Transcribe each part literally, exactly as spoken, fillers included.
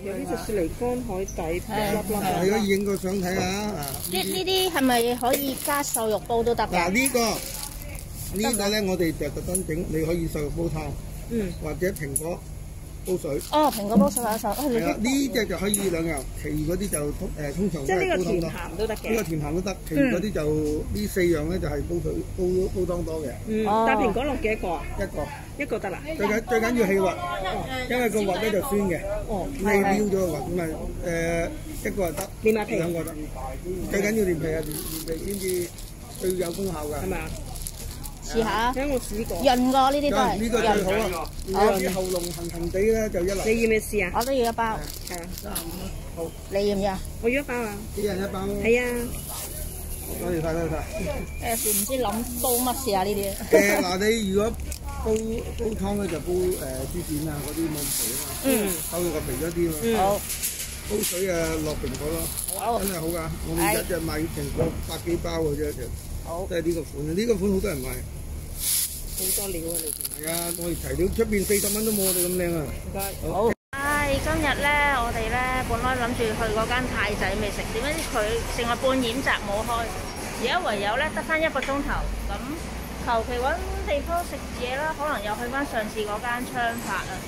有呢隻雪梨乾海底粒粒係可以影個相睇下啊！ 呢呢啲係咪可以加瘦肉煲都得㗎？ 嗱呢個呢個咧，我哋就特登整，你可以瘦肉煲湯， 嗯， 或者蘋果煲水。 哦，蘋果煲水或者瘦，啊你係啦，呢只就可以兩樣，其餘嗰啲就通誒通常即係呢個甜都係煲湯多。 鹹都得嘅。 呢個甜鹹都得，其餘嗰啲就呢四樣咧就係煲水煲煲湯多嘅。 嗯， 哦但蘋果落幾多個啊？ 一個一個得啦。 最緊最緊要氣核，因為個核咧就酸嘅。 哦， 你撩咗個核咁咪誒一個就得， 連埋皮兩個得。最緊要連皮啊，連連皮先至最有功效㗎。 係咪啊？ 試下， 睇我試過。 潤過呢啲都係呢個最好啊！如果有啲喉嚨痕痕地咧，就一粒。 你要唔要試啊？ 我都要一包， 係啊， 好， 你要唔要啊？ 我要一包啊。 一人一包咯。 係啊。 多謝晒，多謝晒。 有時唔知諗煲乜試下呢啲。 誒嗱，你如果煲煲湯咧就煲誒豬腱啊嗰啲冇咁肥啊嘛， 嗯， 收到個肥咗啲嘛。 嗯。 好， 煲水啊落蘋果咯， 好真係好㗎！我哋一隻賣蘋果百幾包嘅啫，就好， 即係呢個款。呢個款好多人買。 好多料啊！你係啊，我哋材料出邊四十蚊都冇我哋咁靚啊！ 唔該。 好。唉，今日咧，我哋咧本來諗住去嗰間太仔美食，點解佢成個半掩閘冇開，而家唯有咧得翻一個鐘頭，咁求其揾地方食嘢啦，可能又去翻上次嗰間昌發啊。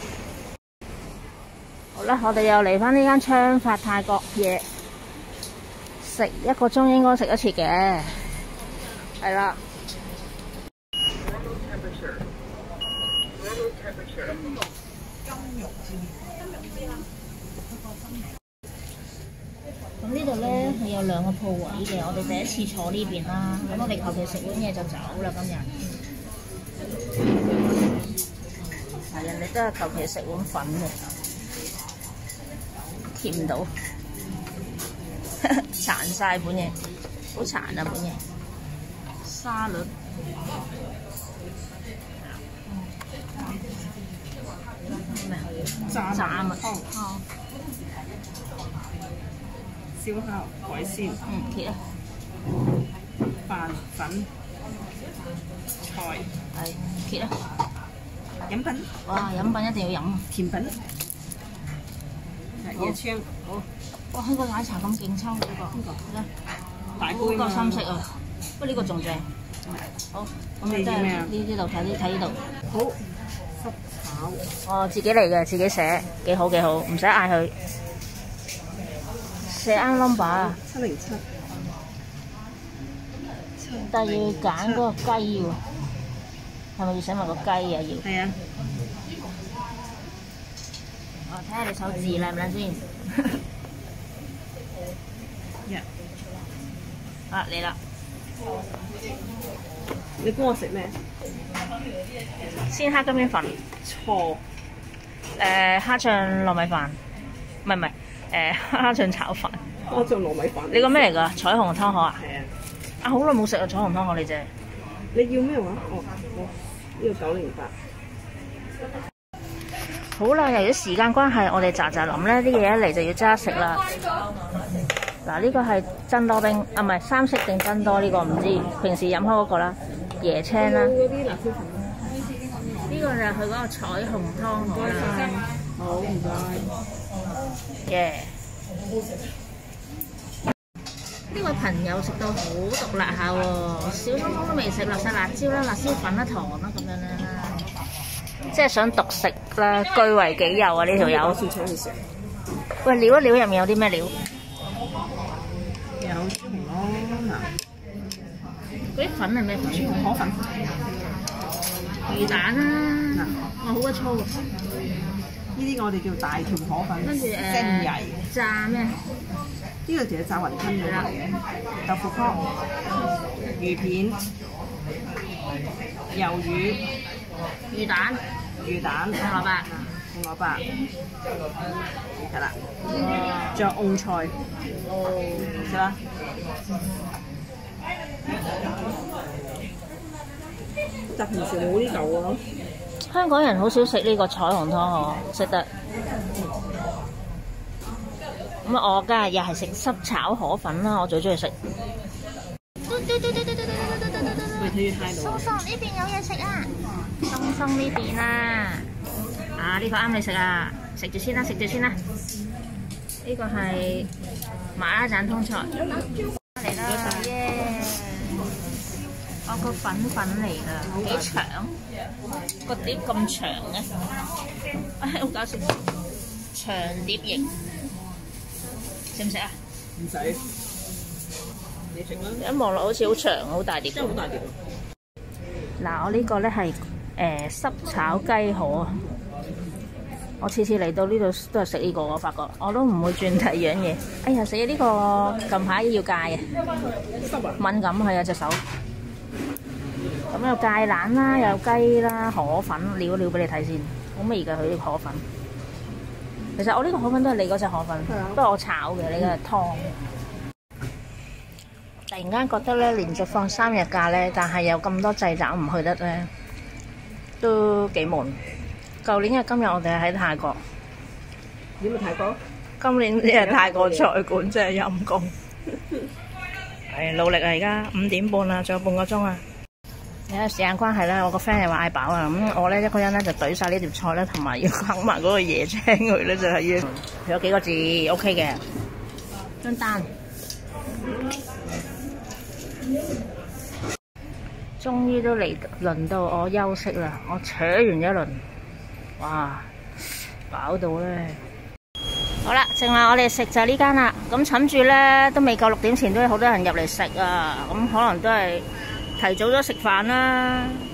好啦，我哋又嚟翻呢間昌發泰國嘢，食一個鐘應該食一次嘅，係啦。咁呢度咧係有兩個鋪位嘅，我哋第一次坐呢邊啦，咁我哋求其食碗嘢就走啦今日。係人哋都係求其食碗粉嘅，甜唔到，殘晒本嘢，好殘啊本嘢。沙律。 炸炸物湯、燒烤、海鮮、 嗯，揭啊， 飯粉、菜、 係揭啊！ 飲品、 哇，飲品一定要飲。 甜品、 好椰槍， 好，哇！呢個奶茶咁勁抽呢個， 呢個係啦， 大杯呢個嘛深色啊，不過呢個仲正。好，咁你你真係要咩啊呢呢度睇呢睇呢度。 好濕炒， 哦，自己嚟嘅，自己寫，幾好幾好，唔使嗌佢。寫啱 number 啊， 七零七， 但係要揀嗰個雞喎，係咪要寫埋個雞啊？要。 係啊， 我睇下你手字靚唔靚先。 一， 啊嚟啦！ 你幫我食咩？ 鮮蝦金邊粉， 錯， 誒蝦醬糯米飯，唔係唔係，誒蝦醬炒飯。 我做糯米飯。 你個咩嚟㗎？彩虹湯河啊？ 係啊， 啊好耐冇食啊！彩虹湯河你啫。 你要咩話？哦，我呢個九零八。 好啦，由於時間關係，我哋喳喳臨咧啲嘢一嚟就要揸食啦。嗱，呢個係真多冰啊，唔係三色定真多呢個唔知，平時飲開嗰個啦，椰青啦。 嗰啲辣椒粉。 呢個就係佢嗰個彩虹湯河啦。 好，唔該。 耶！呢位朋友食到好毒辣下喎，小通通都未食，落晒辣椒啦、辣椒粉啦、糖啦咁樣啦，即係想獨食啦，據為己有啊！呢條友。 雪腸去食。 喂，料一料入面有啲咩料？ 有豬紅咯， 嗰啲粉係咩粉？ 豬紅河粉。 魚蛋啦，哇好鬼粗喎！ 呢啲我哋叫大條河粉， 跟住誒蒸曳。 炸咩？ 呢個就係炸雲吞嘅啦，豆腐湯、魚片、魷魚、 魚蛋、 魚蛋、 紅蘿蔔。 紅蘿蔔，係啦，仲有澳菜，係啦。但平時冇呢嚿啊。 香港人好少食呢個彩虹湯河，食得。咁啊，我梗係又係食濕炒河粉啦，我最中意食。 喂，睇住態度。 松松呢邊有嘢食啊！松松呢邊啊，啊呢個啱你食啊！ 食住先啦，食住先啦。呢個係麻辣盞通菜嚟啦，耶！哦，個粉粉嚟㗎，幾長，個碟咁長嘅，唉，好搞笑，長碟型，食唔食啊？ 唔使，你食啦。 一望落好似好長，好大碟。 真係好大碟。 嗱，我呢個咧係誒濕炒雞河。我次次嚟到呢度都係食呢個，我發覺我都唔會轉第二樣嘢。哎呀，死啊！呢個近排要戒啊，敏感係啊隻手。咁有芥蘭啦，有雞啦，河粉料料俾你睇先，好味㗎佢啲河粉。其實我呢個河粉都係你嗰隻河粉，不過我炒嘅，你嘅湯。突然間覺得咧，連續放三日假咧，但係有咁多掣肘唔去得咧，都幾悶。舊年嘅今日我哋喺泰國， 點去泰國？ 今年呢係泰國菜館，真係陰公。係努力啊！而家五點半啦，仲有半個鐘啊！因為時間關係咧，我個 friend 又話嗌飽啊，咁我咧一個人咧就懟晒呢碟菜咧，同埋要啃埋嗰個椰青佢咧，就係要有幾個字 OK 嘅張單。終於都嚟輪到我休息啦！我扯完一輪，哇，飽到咧！好啦，剩埋我哋食就係呢間啦。咁冚住咧，都未夠六點前都有好多人入嚟食啊！咁可能都係提早咗食飯啦。